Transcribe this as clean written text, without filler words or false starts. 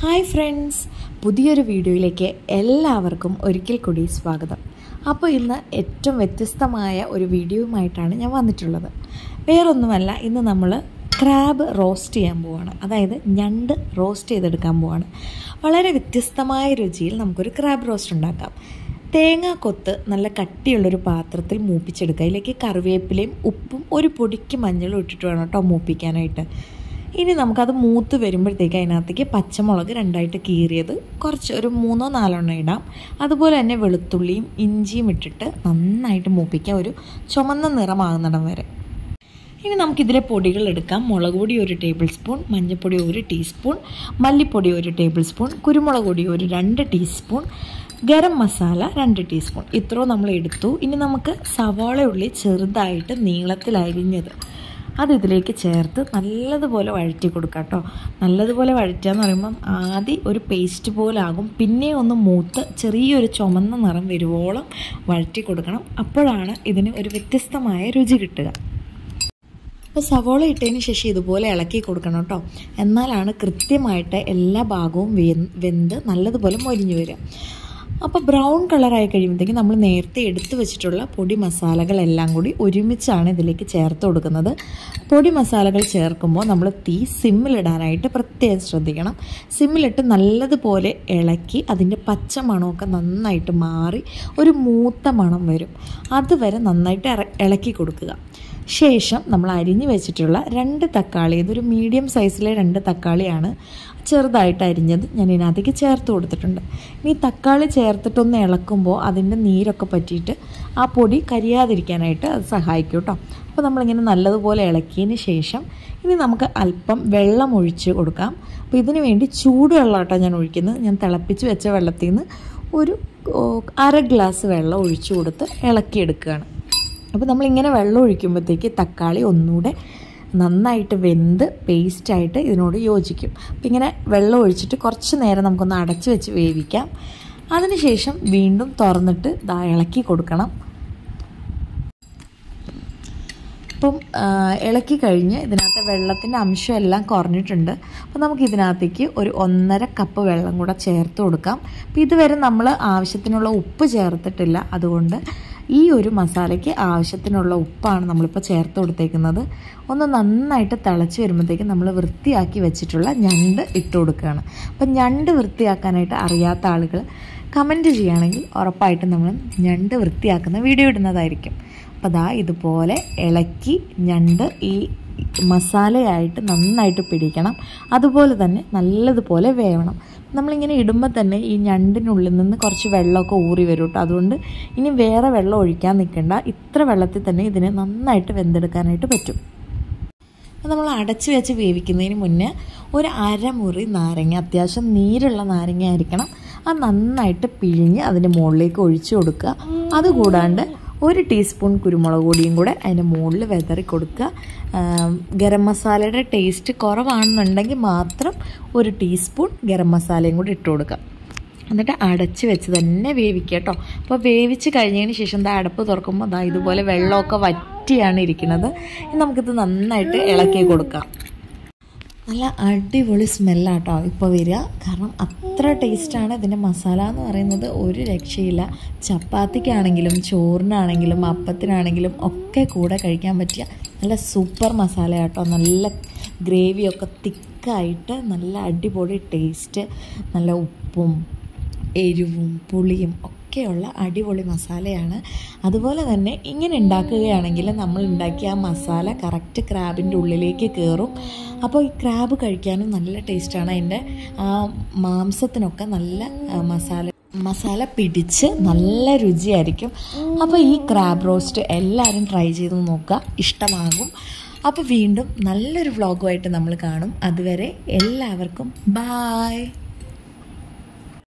Hi friends, പുതിയൊരു വീഡിയോയിലേക്ക് എല്ലാവർക്കും ഒരിക്കൽ കൂടി സ്വാഗതം. അപ്പോൾ ഇന്ന് ഏറ്റവും വ്യത്യസ്തമായ ഒരു വീഡിയോയുമായിട്ടാണ് ഞാൻ വന്നിട്ടുള്ളത്. വേറൊന്നുമല്ല, ഇന്ന് നമ്മൾ ക്രാബ് റോസ്റ്റ് ചെയ്യാൻ പോവാണ്. അതായത് ഞണ്ട് റോസ്റ്റ് ചെയ്തെടുക്കാൻ പോവാണ്. വളരെ വ്യത്യസ്തമായ രുചിയിൽ നമുക്കൊരു ക്രാബ് റോസ്റ്റ് ഉണ്ടാക്കാം. തേങ്ങ കൊത്ത് നല്ല കട്ടിയുള്ളൊരു പാത്രത്തിൽ മൂപ്പിച്ചെടുക്കുക. ഇതിലേക്ക് കറിവേപ്പിലയും ഉപ്പും ഒരു പൊടിക്ക് മഞ്ഞളും ഇട്ടിട്ട് വേണം കേട്ടോ മൂപ്പിക്കാനായിട്ട്. ഇനി നമുക്കത് മൂത്ത് വരുമ്പോഴത്തേക്ക് അതിനകത്തേക്ക് പച്ചമുളക് രണ്ടായിട്ട് കീറിയത് കുറച്ച് ഒരു 3-4 ഇടാം. അതുപോലെ തന്നെ വെളുത്തുള്ളിയും ഇഞ്ചിയും ഇട്ടിട്ട് നന്നായിട്ട് മൂപ്പിക്കാം, ഒരു ചുമന്ന നിറമാകുന്നിടം വരെ. ഇനി നമുക്കിതിലെ പൊടികൾ എടുക്കാം. മുളക് പൊടി 1 ടേബിൾ സ്പൂൺ, മഞ്ഞൾപ്പൊടി 1 ടീസ്പൂൺ, മല്ലിപ്പൊടി 1 ടേബിൾ സ്പൂൺ, കുരുമുളക് പൊടി 2 ടീസ്പൂൺ, ഗരം മസാല 2 ടീസ്പൂൺ. ഇത്രയും നമ്മൾ എടുത്തു. ഇനി നമുക്ക് സവാള ഉള്ളി ചെറുതായിട്ട് നീളത്തിൽ അരിഞ്ഞത് അത് ഇതിലേക്ക് ചേർത്ത് നല്ലതുപോലെ വഴറ്റി കൊടുക്കാം കേട്ടോ. നല്ലതുപോലെ വഴറ്റുക എന്ന് പറയുമ്പം ആദ്യം ഒരു പേസ്റ്റ് പോലെ ആകും, പിന്നെ ഒന്ന് മൂത്ത് ചെറിയൊരു ചുമന്ന നിറം വരുവോളം വഴറ്റി കൊടുക്കണം. അപ്പോഴാണ് ഇതിന് ഒരു വ്യത്യസ്തമായ രുചി കിട്ടുക. അപ്പോൾ സവോള ഇട്ടതിന് ശേഷം ഇതുപോലെ ഇളക്കി കൊടുക്കണം കേട്ടോ. എന്നാലാണ് കൃത്യമായിട്ട് എല്ലാ ഭാഗവും വെന്ത് നല്ലതുപോലെ മൊരിഞ്ഞു വരിക. അപ്പോൾ ബ്രൗൺ കളറായി കഴിയുമ്പോഴത്തേക്കും നമ്മൾ നേരത്തെ എടുത്തു വെച്ചിട്ടുള്ള പൊടി മസാലകളെല്ലാം കൂടി ഒരുമിച്ചാണ് ഇതിലേക്ക് ചേർത്ത് കൊടുക്കുന്നത്. പൊടി മസാലകൾ ചേർക്കുമ്പോൾ നമ്മൾ തീ സിമ്മിലിടാനായിട്ട് പ്രത്യേകം ശ്രദ്ധിക്കണം. സിമ്മിലിട്ട് നല്ലതുപോലെ ഇളക്കി അതിൻ്റെ പച്ച മണമൊക്കെ നന്നായിട്ട് മാറി ഒരു മൂത്ത മണം വരും. അതുവരെ നന്നായിട്ട് ഇളക്കി കൊടുക്കുക. ശേഷം നമ്മൾ അരിഞ്ഞു വെച്ചിട്ടുള്ള 2 തക്കാളി, ഇതൊരു മീഡിയം സൈസിലെ 2 തക്കാളിയാണ് ചെറുതായിട്ട് അരിഞ്ഞത്, ഞാൻ ഇതിനകത്തേക്ക് ചേർത്ത് കൊടുത്തിട്ടുണ്ട്. ഇനി തക്കാളി ചേർത്തിട്ടൊന്ന് ഇളക്കുമ്പോൾ അതിൻ്റെ നീരൊക്കെ പറ്റിയിട്ട് ആ പൊടി കരിയാതിരിക്കാനായിട്ട് അത് സഹായിക്കും കേട്ടോ. അപ്പോൾ നമ്മളിങ്ങനെ നല്ലതുപോലെ ഇളക്കിയതിന് ശേഷം ഇനി നമുക്ക് അല്പം വെള്ളം ഒഴിച്ച് കൊടുക്കാം. അപ്പോൾ ഇതിന് വേണ്ടി ചൂടുവെള്ളം കേട്ടോ ഞാൻ ഒഴിക്കുന്നത്. ഞാൻ തിളപ്പിച്ച് വെച്ച വെള്ളത്തിൽ നിന്ന് ഒരു 1/2 ഗ്ലാസ് വെള്ളം ഒഴിച്ചു കൊടുത്ത് ഇളക്കിയെടുക്കുകയാണ്. അപ്പോൾ നമ്മളിങ്ങനെ വെള്ളം ഒഴിക്കുമ്പോഴത്തേക്ക് തക്കാളി ഒന്നുകൂടെ നന്നായിട്ട് വെന്ത് പേസ്റ്റായിട്ട് ഇതിനോട് യോജിക്കും. അപ്പോൾ ഇങ്ങനെ വെള്ളം ഒഴിച്ചിട്ട് കുറച്ച് നേരം നമുക്കൊന്ന് അടച്ച് വെച്ച് വേവിക്കാം. അതിനുശേഷം വീണ്ടും തുറന്നിട്ട് ഇളക്കി കൊടുക്കണം. അപ്പം ഇളക്കി കഴിഞ്ഞ് ഇതിനകത്ത് വെള്ളത്തിൻ്റെ അംശം എല്ലാം കുറഞ്ഞിട്ടുണ്ട്. അപ്പോൾ നമുക്ക് ഇതിനകത്തേക്ക് ഒരു 1.5 കപ്പ് വെള്ളം കൂടെ ചേർത്ത് കൊടുക്കാം. അപ്പോൾ ഇതുവരെ നമ്മൾ ആവശ്യത്തിനുള്ള ഉപ്പ് ചേർത്തിട്ടില്ല, അതുകൊണ്ട് ഈ ഒരു മസാലയ്ക്ക് ആവശ്യത്തിനുള്ള ഉപ്പാണ് നമ്മളിപ്പോൾ ചേർത്ത് കൊടുത്തേക്കുന്നത്. ഒന്ന് നന്നായിട്ട് തിളച്ച് വരുമ്പോഴത്തേക്കും നമ്മൾ വൃത്തിയാക്കി വെച്ചിട്ടുള്ള ഞണ്ട് ഇട്ട് കൊടുക്കുകയാണ്. അപ്പം ഞണ്ട് വൃത്തിയാക്കാനായിട്ട് അറിയാത്ത ആളുകൾ കമൻറ്റ് ചെയ്യുകയാണെങ്കിൽ ഉറപ്പായിട്ടും നമ്മൾ ഞണ്ട് വൃത്തിയാക്കുന്ന വീഡിയോ ഇടുന്നതായിരിക്കും. അപ്പോൾ ഇതുപോലെ ഇളക്കി ഞണ്ട് ഈ മസാലയായിട്ട് നന്നായിട്ട് പിടിക്കണം. അതുപോലെ തന്നെ നല്ലതുപോലെ വേവണം. നമ്മളിങ്ങനെ ഇടുമ്പോൾ തന്നെ ഈ ഞണ്ടിനുള്ളിൽ നിന്ന് കുറച്ച് വെള്ളമൊക്കെ ഊറി വരും കേട്ടോ. അതുകൊണ്ട് ഇനി വേറെ വെള്ളം ഒഴിക്കാൻ നിൽക്കണ്ട. ഇത്ര വെള്ളത്തിൽ തന്നെ ഇതിനെ നന്നായിട്ട് വെന്തെടുക്കാനായിട്ട് പറ്റും. നമ്മൾ അടച്ച് വെച്ച് വേവിക്കുന്നതിന് മുന്നേ ഒരു 1/2 മുറി നാരങ്ങ, അത്യാവശ്യം നീരുള്ള നാരങ്ങ ആയിരിക്കണം, അത് നന്നായിട്ട് പിഴിഞ്ഞ് അതിൻ്റെ മുകളിലേക്ക് ഒഴിച്ചു കൊടുക്കുക. അതുകൂടാണ്ട് 1 ടീസ്പൂൺ കുരുമുളക് പൊടിയും കൂടെ അതിൻ്റെ മുകളിൽ വിതറി കൊടുക്കുക. ഗരം മസാലയുടെ ടേസ്റ്റ് കുറവാണെന്നുണ്ടെങ്കിൽ മാത്രം 1 ടീസ്പൂൺ ഗരം മസാലയും കൂടി ഇട്ട് കൊടുക്കുക. എന്നിട്ട് അടച്ച് വെച്ച് തന്നെ വേവിക്കുക കേട്ടോ. അപ്പോൾ വേവിച്ച് കഴിഞ്ഞതിന് ശേഷം അടപ്പ് തുറക്കുമ്പോൾ ഇതുപോലെ വെള്ളമൊക്കെ വറ്റിയാണ് ഇരിക്കുന്നത്. നമുക്കിത് നന്നായിട്ട് ഇളക്കി കൊടുക്കാം. നല്ല അടിപൊളി സ്മെല്ലാട്ടോ ഇപ്പോൾ വരിക. കാരണം അത്ര ടേസ്റ്റാണ് ഇതിൻ്റെ മസാല എന്ന് പറയുന്നത്, ഒരു രക്ഷയില്ല. ചപ്പാത്തിക്കാണെങ്കിലും ചോറിനാണെങ്കിലും അപ്പത്തിനാണെങ്കിലും ഒക്കെ കൂടെ കഴിക്കാൻ പറ്റിയ നല്ല സൂപ്പർ മസാല കേട്ടോ. നല്ല ഗ്രേവിയൊക്കെ തിക്കായിട്ട് നല്ല അടിപൊളി ടേസ്റ്റ്, നല്ല ഉപ്പും എരിവും പുളിയും ഒക്കെയുള്ള അടിപൊളി മസാലയാണ്. അതുപോലെ തന്നെ ഇങ്ങനെ ഉണ്ടാക്കുകയാണെങ്കിൽ നമ്മൾ ഉണ്ടാക്കിയ ആ മസാല കറക്റ്റ് ക്രാബിൻ്റെ ഉള്ളിലേക്ക് കയറും. അപ്പോൾ ഈ ക്രാബ് കഴിക്കാനും നല്ല ടേസ്റ്റാണ്. അതിൻ്റെ ആ മാംസത്തിനൊക്കെ നല്ല മസാല പിടിച്ച് നല്ല രുചിയായിരിക്കും. അപ്പോൾ ഈ ക്രാബ് റോസ്റ്റ് എല്ലാവരും ട്രൈ ചെയ്ത് നോക്കുക, ഇഷ്ടമാകും. അപ്പോൾ വീണ്ടും നല്ലൊരു വ്ളോഗുമായിട്ട് നമ്മൾ കാണും. അതുവരെ എല്ലാവർക്കും ബായ്.